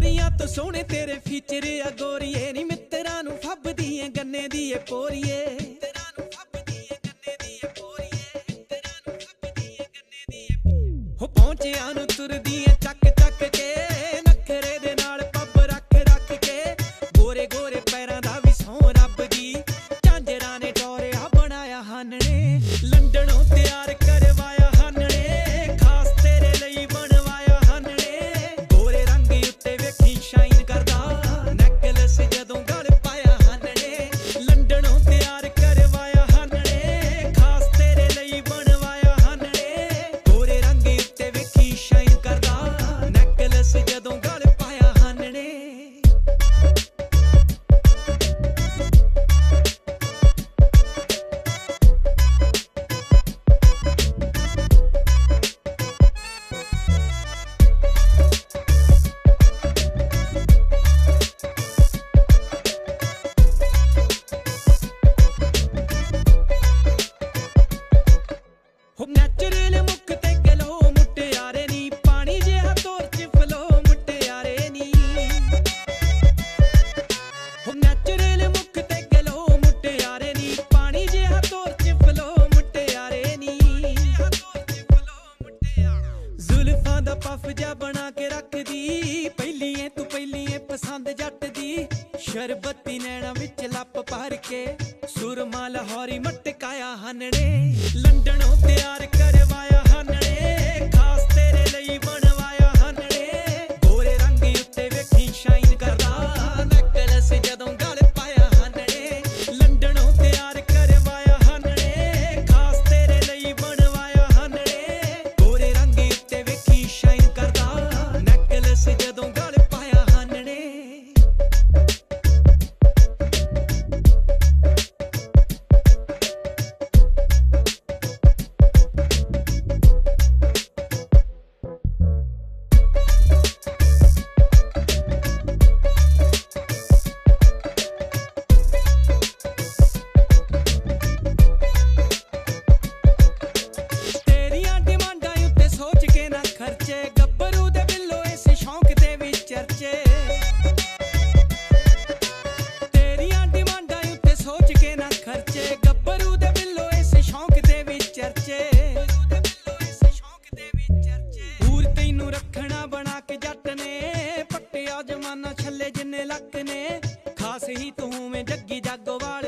सारियां तो सोने तेरे फीचर आ गोरीए नी मित्तरां नू फब्बदी ऐ गन्ने दी ऐ पोरीए हो पहुंचिया नू तुरदी ऐ चक चक के नखरे दे नाल पब रख रख के गोरे गोरे पैरां दा भी सौं रब दी झांजरां ने टोरिया बनाया हानने लंडनों तैयार करवाया हानने खास तेरे लई बनवाया हानने गोरे रंग उत्ते वेखी शाइन करदा नेकलेस जदों गल पाया हानने लंडनों तैयार करवाया हानने खास तेरे लई बनवाया हानने गोरे रंग उत्ते वेखी शाइन करदा नेकलेस जदों गल पाया हानने हो नैचुरल मुख ते गलो मुटियारे नी पानी जिहा तोर च फलो मुटियारे नी हो नैचुरल मुख ते गलो मुटियारे नी पानी जिहा तोर च फलो मुटियारे नी जुल्फां दा पफ जा बना के रख दी पहलिए तू पहलिए पसंद जट दी शरबती नैना विच लप भर के सुरमा लाहौरी मटकाया हानने लंडनों तैयार करवाया हानने खास तेरे लई बनवाया हानने गोरे रंग उत्ते वेखी शाइन करदा नेकलेस जदों गल पाया हानने लंडनों तैयार करवाया हानने खास तेरे लई बनवाया हानने गोरे रंग उत्ते वेखी शाइन करदा नेकलेस जदों गल पाया हानने तेरियां डिमांडां उत्ते सोच के ना खर्चे गब्बरू दे बिल्लो इस शौक दे विच चर्चे तेरियां डिमांडां उत्ते सोच के ना खर्चे गब्बरू दे बिल्लो इस शौक दे विच चर्चे पूर तैनू रखना बना के जट ने पट्टिया जमाना छल्ले जिन्ने लक ने खास ही तू में जग्गी जागो वाले